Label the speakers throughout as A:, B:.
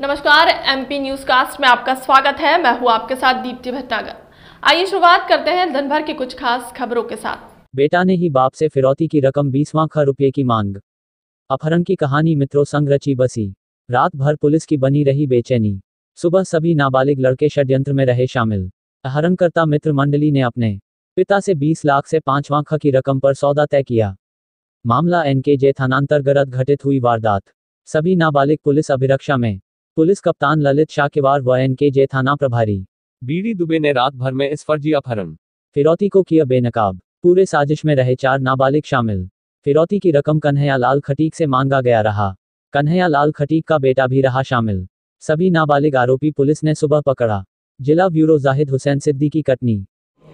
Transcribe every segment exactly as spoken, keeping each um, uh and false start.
A: नमस्कार, MP news cast में आपका स्वागत है। मैं हूं आपके साथ दीप्ति भटनागर। आइए शुरुआत करते हैं दिन भर की कुछ खास खबरों के साथ।
B: बेटा ने ही बाप से फिरौती की रकम बीस लाख रुपए की मांग। अपहरण की कहानी मित्रों संग रची बसी। रात भर पुलिस की बनी रही बेचैनी। सुबह सभी नाबालिग लड़के षड्यंत्र में रहे शामिल। अपहरणकर्ता मित्र मंडली ने अपने पिता से बीस लाख से पांच लाख की रकम पर सौदा तय किया। मामला एनकेजे थानांतर्गत घटित हुई वारदात। सभी नाबालिग पुलिस अभिरक्षा में। पुलिस कप्तान ललित शाकिवार व एनकेजे थाना प्रभारी
C: बीडी दुबे ने रात भर में इस फर्जी अपहरण
B: फिरौती को किया बेनकाब। पूरे साजिश में रहे चार नाबालिग शामिल। फिरौती की रकम कन्हैया लाल खटीक से मांगा गया रहा। कन्हैया लाल खटीक का बेटा भी रहा शामिल। सभी नाबालिग आरोपी पुलिस ने सुबह पकड़ा। जिला ब्यूरो जाहिद हुसैन सिद्दीकी कटनी।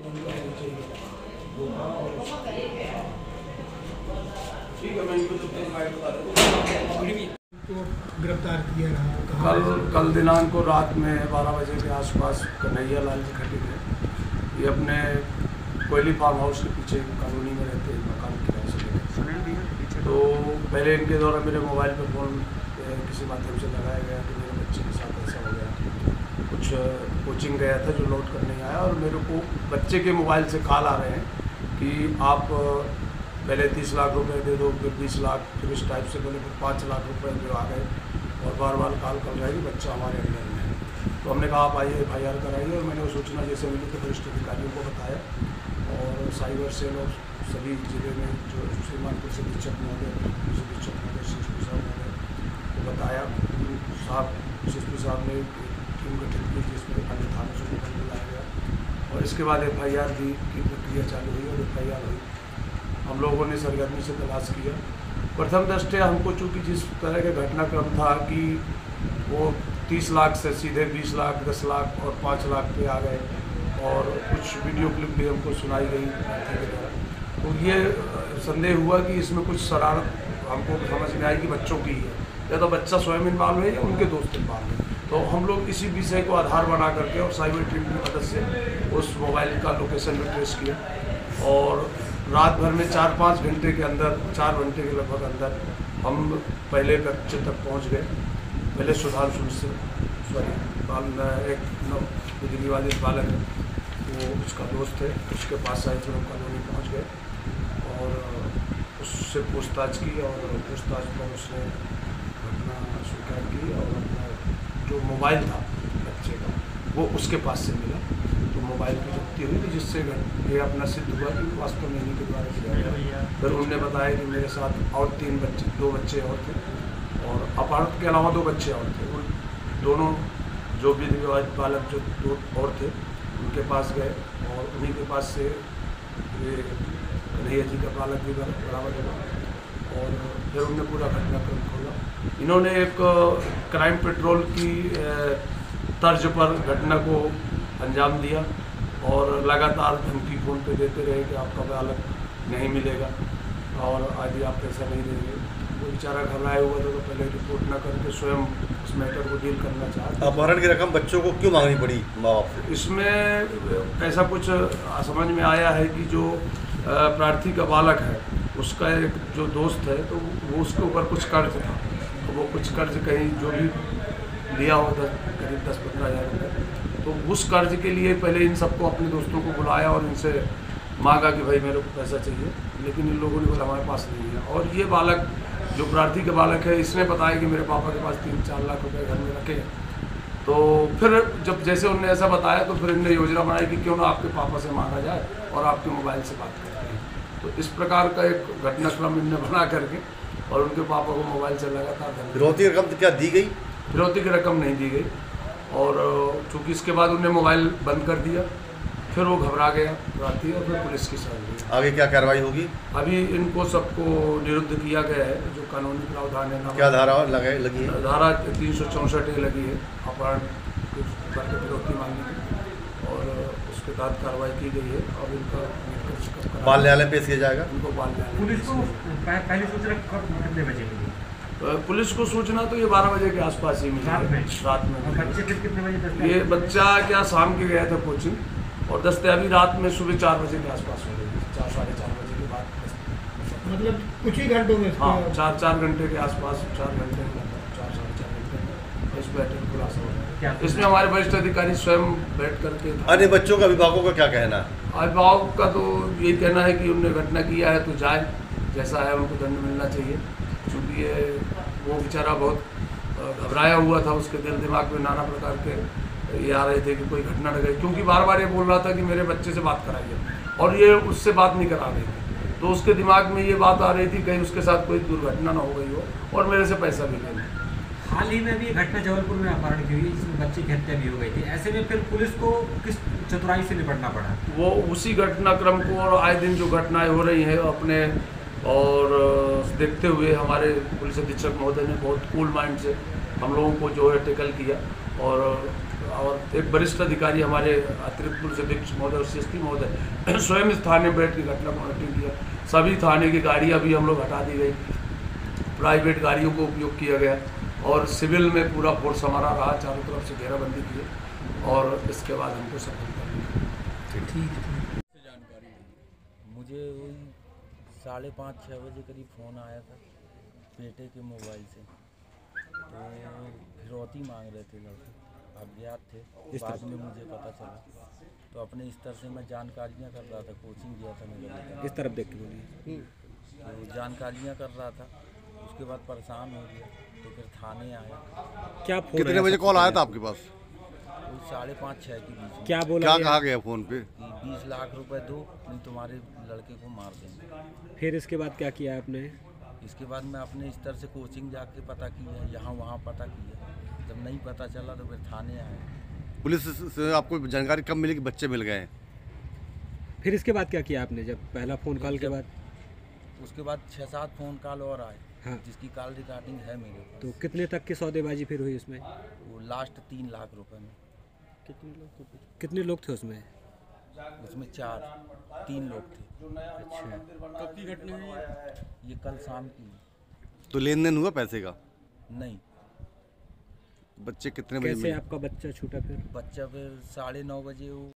D: गिरफ्तार किया रहा।
E: कल कल दिनांक को रात में बारह बजे के आसपास कन्हैया लाल जी खटीक है, ये अपने कोयली फार्म हाउस के पीछे कॉलोनी में रहते हैं, मकान किराए से लेते। तो पहले इनके द्वारा मेरे मोबाइल पे फ़ोन किसी माध्यम से लगाया गया कि मेरे बच्चे के साथ ऐसा हो गया। कुछ कोचिंग गया था जो लौट कर नहीं आया, और मेरे को बच्चे के मोबाइल से कॉल आ रहे हैं कि आप पहले तीस लाख रुपए दे दो, फिर बीस लाख, फिर इस टाइप से बोले, फिर पाँच लाख रुपए जो आ गए, और बार बार कॉल कर रहे हैं कि बच्चा हमारे अंदर में है। तो हमने कहा आप आइए एफ आई आर कराइए, और मैंने वो सूचना जैसे मिली तो वरिष्ठ अधिकारियों को बताया, और साइबर सेल और सभी जिले में जो श्रीमान पुलिस अधीक्षक महोदय, पुलिस अधीक्षक महोदय, सी एस पी साहब महोदय को बताया। साहब सी एस पी साहब ने टीम गठित की जिसमें अन्य थानों से निकल बुलाया गया, और इसके बाद एफ आई आर की प्रक्रिया चालू हुई और एफ आई आर हुई। हम लोगों ने सरगर्मी से तलाश किया। प्रथम दृष्टया हमको चूँकि जिस तरह का घटनाक्रम था कि वो तीस लाख से सीधे बीस लाख, दस लाख और पाँच लाख पे आ गए, और कुछ वीडियो क्लिप भी हमको सुनाई गई के द्वारा, तो ये संदेह हुआ कि इसमें कुछ शरारत हमको समझ में आई कि बच्चों की है, या तो बच्चा स्वयं इन्वॉल्व है या उनके दोस्त इन्वॉल्व है। तो हम लोग इसी विषय को आधार बना करके और साइबर टीम की मदद से उस मोबाइल का लोकेशन में ट्रेस किया, और रात भर में चार पाँच घंटे के अंदर, चार घंटे के लगभग अंदर हम पहले बच्चे तक पहुंच गए। पहले सुधांशु से सॉरी बाल एक नौ विवादित बालक है, वो उसका दोस्त है, उसके पास साइफर कॉलोनी पहुंच गए, और उससे पूछताछ की, और पूछताछ में उसने घटना स्वीकार की, और अपना जो मोबाइल था बच्चे का वो उसके पास से मिला। तो मोबाइल की जब्ती हुई, तो जिससे ये अपना सिद्ध हुआ कि वास्तव में इन्हीं के द्वारा किया गया। फिर उन्होंने बताया कि मेरे साथ और तीन बच्चे, दो बच्चे और थे, और अपहरण के अलावा दो बच्चे और थे। उन दोनों जो भी बालक जो दो और थे उनके पास गए, और उन्हीं के पास से ये कन्हैया जी का बालक भी बराबर हुआ, और फिर उन्होंने पूरा घटनाक्रम खोला। इन्होंने एक क्राइम पेट्रोल की तर्ज पर घटना को अंजाम दिया, और लगातार धमकी फ़ोन पे देते रहे कि आपका बालक नहीं मिलेगा, और यदि आप पैसा नहीं देंगे। वो बेचारा घबराया हुआ था, तो पहले रिपोर्ट न करके स्वयं उस मैटर को डील करना चाहता।
F: अपहरण की रकम बच्चों को क्यों मांगनी पड़ी माँ बाप से?
E: इसमें ऐसा कुछ समझ में आया है कि जो प्रार्थी का बालक है उसका एक जो दोस्त है, तो वो उसके ऊपर कुछ कर्ज था, तो वो कुछ कर्ज कहीं जो भी लिया होता करीब दस पंद्रह हज़ार रुपये, तो उस कर्ज के लिए पहले इन सबको अपने दोस्तों को बुलाया और इनसे मांगा कि भाई मेरे को पैसा चाहिए, लेकिन इन लोगों ने बोला हमारे पास नहीं है। और ये बालक जो प्रार्थी का बालक है, इसने बताया कि मेरे पापा के पास तीन चार लाख रुपए घर में रखे हैं। तो फिर जब जैसे उन्होंने ऐसा बताया, तो फिर इनने योजना बनाई कि क्यों ना आपके पापा से मांगा जाए और आपके मोबाइल से बात करते हैं। तो इस प्रकार का एक घटनाक्रम इनने बना करके, और उनके पापा को मोबाइल से लगातार
F: फिरौती की रकम क्या दी गई?
E: फिरौती की रकम नहीं दी गई, और चूँकि इसके बाद उन्होंने मोबाइल बंद कर दिया, फिर वो घबरा गया प्रार्थी, और फिर पुलिस की सहायता ली।
F: आगे क्या कार्रवाई होगी? अभी
E: इनको सबको निरुद्ध किया गया है, जो कानूनी प्रावधान है।
F: क्या धारा लगे लगी है?
E: धारा तीन सौ चौंसठ ए लगी है अपहरण करके फिरौती मांगने की, और उसके तहत कार्रवाई की गई है। और इनका
F: बाल न्यायालय पेश किया जाएगा।
E: इनको बाल न्यायालय
D: पुलिस को पहले सूचना कब कितने बजे मिली?
E: पुलिस को सूचना तो ये बारह बजे के आसपास ही मिली रात में।
D: बच्चे फिर कितने बजे?
E: ये बच्चा क्या शाम के गया था कोचिंग, और दस्तयाबी रात में सुबह चार बजे के आसपास हो गई, चार साढ़े चार बजे के बाद।
D: मतलब कुछ ही घंटों में?
E: हाँ, चार चार घंटे के आसपास, चार घंटे चार साढ़े चार घंटे। बैठे खुलासा होगा। इसमें हमारे वरिष्ठ अधिकारी स्वयं बैठ करके,
F: अन्य बच्चों का अभिभावकों का क्या कहना है?
E: अभिभावक का तो यही कहना है कि उन्होंने घटना किया है तो जाए, जैसा है उनको दंड मिलना चाहिए, क्योंकि ये वो बेचारा बहुत घबराया हुआ था, उसके दिल दिमाग में नाना प्रकार के ये आ रहे थे कि कोई घटना न गई, क्योंकि बार बार ये बोल रहा था कि मेरे बच्चे से बात कराइए, और ये उससे बात नहीं करा रही थी, तो उसके दिमाग में ये बात आ रही थी कहीं उसके साथ कोई दुर्घटना ना हो गई हो और मेरे से पैसा भी ले।
D: हाल ही में भी घटना जबलपुर में अपहरण की हुई, जिसमें बच्चे की हत्या भी हो गई थी। ऐसे में फिर पुलिस को किस चतुराई से निपटना पड़ा?
E: वो उसी घटनाक्रम को और आए दिन जो घटनाएं हो रही हैं अपने और देखते हुए हमारे पुलिस अधीक्षक महोदय ने बहुत कूल माइंड से हम लोगों को जो है टेकल किया, और और एक वरिष्ठ अधिकारी हमारे अतिरिक्त पुलिस अधीक्षक महोदय और सी एस पी महोदय स्वयं इस थाने में बैठ के घटना को मॉनिटरिंग किया। सभी थाने की गाड़ियाँ भी हम लोग हटा दी गई, प्राइवेट गाड़ियों को उपयोग किया गया, और सिविल में पूरा फोर्स हमारा रहा, चारों तरफ से घेराबंदी की, और इसके बाद हमको सफलता मिली।
D: ठीक
G: जानकारी मुझे वही साढ़े पाँच छः बजे करीब फ़ोन आया था बेटे के मोबाइल से, तो फिरौती मांग रहे थे लड़के, अज्ञात थे, बाद में मुझे पता चला, तो अपने स्तर से मैं जानकारियाँ कर रहा था, कोचिंग दिया था मेरे बेटे,
D: इस तरफ देख के बोलिए।
G: तो जानकारियाँ कर रहा था, उसके बाद परेशान हो गया, तो फिर थाने आया।
D: क्या
F: कितने बजे कॉल आया था आपके पास?
G: वही साढ़े पाँच छः के बीच में।
D: क्या बोला?
F: क्या कहा गया फोन पे?
G: कि बीस लाख रुपए दो, नहीं तुम्हारे लड़के को मार देंगे।
D: फिर इसके बाद क्या किया आपने?
G: इसके बाद मैं अपने स्तर से कोचिंग जाके पता किया, यहाँ वहाँ पता किया, जब नहीं पता चला तो फिर थाने आए।
F: पुलिस से आपको जानकारी कब मिली कि बच्चे मिल गए?
D: फिर इसके बाद क्या किया आपने जब पहला फ़ोन कॉल के बाद?
G: उसके बाद छः सात फ़ोन कॉल और आए,
D: हाँ।
G: जिसकी कॉल रिकॉर्डिंग है मेरे पास।
D: तो कितने तक की सौदेबाजी फिर हुई उसमें?
G: वो लास्ट तीन लाख रुपए में।
D: कितने लोग थे? कितने लोग थे उसमें?
G: उसमें चार तीन लोग थे।
D: अच्छा, कब की घटना है
G: ये? कल शाम की।
F: तो लेन देन हुआ पैसे का?
G: नहीं।
F: बच्चे कितने बजे
D: कैसे
F: मिले?
D: आपका बच्चा छूटा फिर?
G: बच्चा फिर साढ़े नौ बजे वो